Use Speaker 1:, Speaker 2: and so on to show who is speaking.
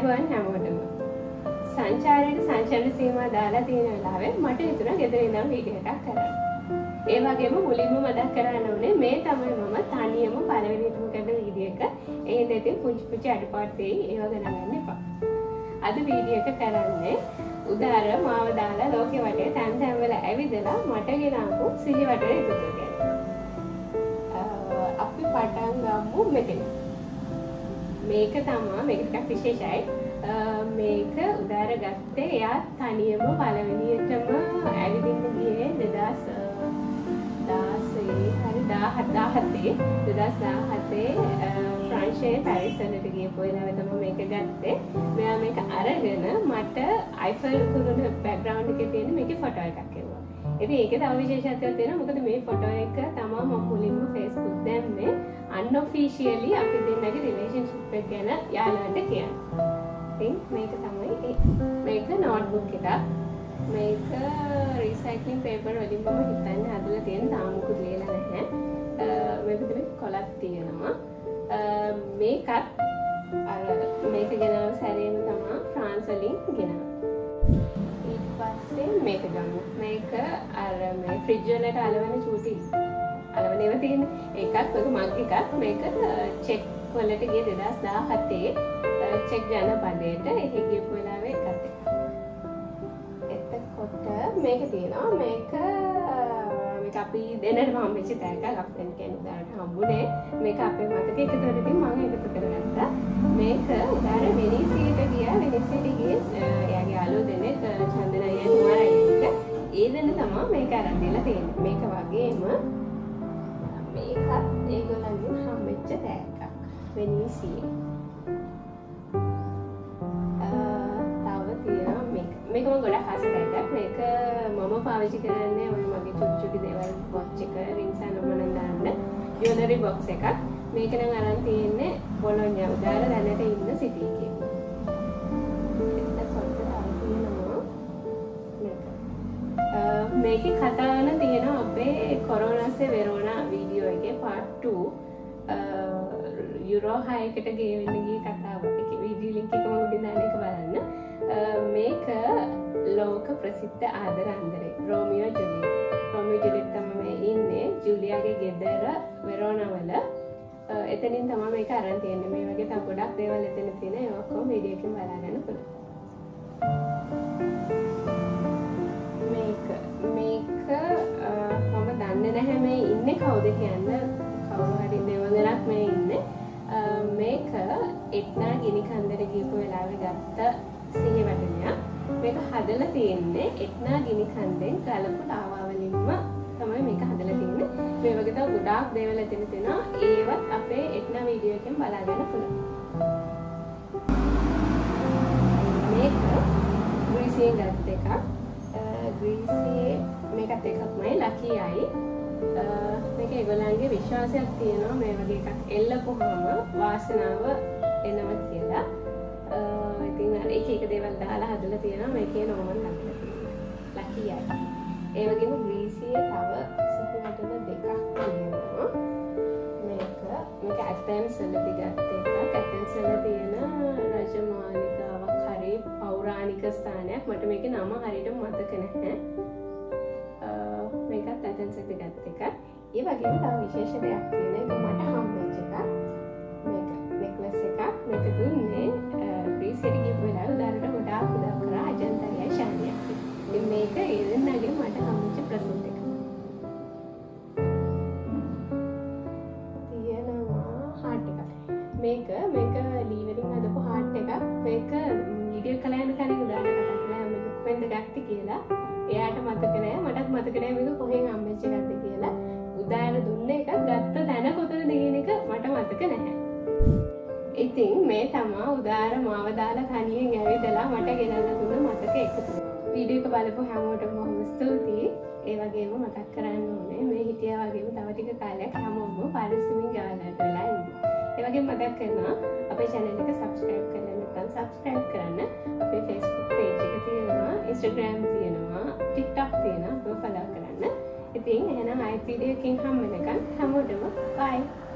Speaker 1: අයුබෝවන් හැමෝටම. සංචාරයට සංචලන සීමා දාලා තියෙන වෙලාවේ මට හිතුණා ගෙදර ඉඳන් වීඩියෝ එකක් කරන්න. ඒ වගේම මුලින්ම මතක් කරන්න ඕනේ මේ තමයි මම තනියම පළවෙනිටම කරන වීඩියෝ එක. ඒ හින්දා ඉතින් පුංචි අඩුපාඩු තියෙයි ඒව ගණන් ගන්න එපා. අද වීඩියෝ එක කරන්නේ උදාර මාව දාලා ලෝකෙ වටේ තැන් තැන් වල ඇවිදලා මට ගෙනාවු සිහි වටේ එකතු ගැන. අපි පටන් ගමු මෙතන. මේක තමයි මේක ටිකක් විශේෂයි. මේක උදාර ගත්තේ එයා තනියම පළවෙනියටම ඇවිදින්න ගියේ 2017 ප්‍රංශයේ පැරිස් වලට ගියපු වෙලාවේ තමයි මේක ගත්තේ. මෙයා මේක අරගෙන මට අයිෆල් කුරුණ බෑග්ග්‍රවුන්ඩ් එකේ තියෙන මේකේ ෆොටෝ එකක් එවුවා. ඉතින් ඒකේ තව විශේෂත්වයක් තියෙනවා. මොකද මේ ෆොටෝ එක තමයි මම මුලින්ම Facebook දැම්මේ unofficially අපි දෙන්නගේ රිලේෂන්ෂිප් එක ගැන යාළුවන්ට කියන්නේ. ඉතින් මේක තමයි මේක නෝට්බුක් එකක්. මේක රීසයික්ලින් පේපර් වලින් මම හිතන්නේ හදලා තියෙන තාම මුකුත් ලියලා නැහැ. මේක තිබෙන්නේ කොලක් තියෙනවා. මේකත් අර මේක ගෙනාව සැරේම තමයි ෆ්‍රාන්ස් වලින් ගෙනාවා. ඊට පස්සේ මේක ගමු. මේක අර මේ ෆ්‍රිජ් වලට අලවන චූටි අලවන ඒවා තියෙන එකක් මේක මග් එකක්. මේක චෙක් වලට ගිය 2017 චෙක් ජනපදයට එහෙ ගියපු වෙලාවේ එකක්. එතකොට මේක තියෙනවා. මේක අපි දෙන්නටම හම්බෙච්ච තෑග්ගක්. අපෙන් කියන්නේ උදාරට හම්බුනේ. මේක අපේ මතක එකතු වෙනදී මම එකතු කරගත්තා. මේක උදාර වෙනිසියට ගියා. වෙනිසියට ගියේ එයාගේ යාළුවෝ දෙනෙක් චන්දන අයියා කුමාර අයියා. ඒ දෙන්න තමයි මේක අරන් දීලා තියෙන්නේ. මේක වගේම මේකත් ඒගොල්ලන්ගෙන් හම්බෙච්ච තෑග්ගක්. වෙනිසියේ. තව තියෙනවා මේක මම ගොඩක් ආස තෑග්ගක්. මේක මම පාවිච්චි කරන්නේ ඔය මගේ චුටි දේවල් වොච් එක රින්ග්ස් අනුමනන් දාන්න ජුවලරි බොක්ස් එකක්. මේක නම් අරන් තියෙන්නේ බොලොඤ්ඤා උදාර දැනට ඉන්න සිටි එකේ. මේකේ කතාවන තියෙනවා අපේ කොරෝනාසේ වෙරෝනා වීඩියෝ එකේ part 2 යුරෝ 6කට ගේ වෙන්න ගිය කතාව. ඒකේ වීඩියෝ ලින්ක් එක මම උඩින් දාන්න එක බලන්න. මේක ලෝක ප්‍රසිද්ධ ආදර අන්දරේ රෝමියෝ ජුලියට් තමයි ඉන්නේ ජුලියාගේ ගෙදර වෙරෝනා වල. එතනින් තමයි මේක අරන් තියෙන්නේ. මේ වගේ තව ගොඩක් දේවල් එතන තියෙන ඒවා ඔක්කොම වීඩියෝ එකෙන් බලා ගන්න පුළුවන්. මේක මම දන්නේ නැහැ මේ ඉන්නේ කවුද කියන්න. කවුරු හරි දෙවඟනක් මේ ඉන්නේ. මේක එක්නා ගිනි කන්දර ගිහපු වෙලාවේ ගත්ත සිහි වටනයක්. මේක හදලා තියෙන්නේ එක්නා ගිනි කන්දෙන් ගලපු ලාවා වලින්ම තමයි මේක හදලා තියෙන්නේ. මේ වගේ තව ගොඩාක් දේවල් එතන තියෙනවා. ඒවත් අපේ එක්නා වීඩියෝ එකෙන් බලාගන්න පුළුවන්. මේක ග්‍රීසියෙන් ගත්ත එකක්. ග්‍රීසියේ මේකත් එකක්මයි ලකියයි. මේක ඒගොල්ලන්ගේ විශ්වාසයක් තියෙනවා මේ වගේ එකක් එල්ලපුවාම වාසනාව එනවා කියලා. ඉතින් එක දේවල් දාලා හදලා තියෙනවා. මේකේ නෝමල් හදලා තියෙනවා. ලකියයි. ඒ වගේම ග්‍රීසියේ තව සිහි වටන දෙකක් තියෙනවා. මේක ඇතෙන්ස් වලදී ගත්ත එකක්. ඇතෙන්ස් වල තියෙන රජමාලිගාවක් හරි පෞරාණික ස්ථානයක්. මට මේකේ නම හරියට මතක නැහැ. මේකත් ඇතෙන්ස් වලදී ගත්ත එකක්. ඒ වගේම තව විශේෂ දෙයක් තියෙන එක මට හම්බෙච්ච එකක්. මේක නෙක්ලස් එකක්. මේක දුන්නේ ග්‍රීසියට ගිහපු වෙලාවේ උදාරට ගොඩාක් උදව් කරා අජන්තරියයි ශානියක්. ඉතින් මේක ඒ දෙන්නගේ මට හම්බෙච්ච ප්‍රසන්ට් එක. තියෙනවා හાર્ට් එකක්. මේක ලී වලින් හදපු හાર્ට් එකක්. මේක වීඩියෝ කලින් උදාරට කතා කළා මේක කොහෙන්ද ගත්තේ කියලා. එයාට මතක නෑ මටත් මතක නෑ මේක කොහෙන් හම්බෙච්ච එකක්ද කියලා. උදාර දුන්නේ එකක් ගත්ත තැන කොතනද කියන එක මට මතක නැහැ. ඉතින් මේ තමයි උදාර මාව දාලා තනියෙන් ඇවිදලා මට ගෙනල්ලා දුන්න මතක එකතු. වීඩියෝ එක බලපු හැමෝටම බොහොම ස්තුතියි. ඒ වගේම මතක් කරන්න ඕනේ මේ හිටියා වගේම තව ටික කාලයක් හැමෝම පරිස්සමින් ගානට වෙලා ඉන්න. ඒ වගේම මතක් කරනවා අපේ channel එක subscribe කරලා නැත්නම් subscribe කරන්න. අපේ Facebook page එක තියෙනවා, Instagram තියෙනවා, TikTok තියෙනවා. follow කරන්න. ඉතින් එහෙනම් ආයෙත් වීඩියෝ එකකින් හම්බ වෙනකන් හැමෝටම bye.